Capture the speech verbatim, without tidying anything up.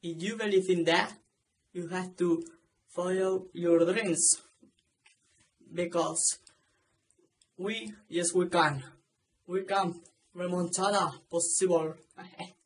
If you believe in that, you have to follow your dreams. Because we, yes we can. We can remontada possible.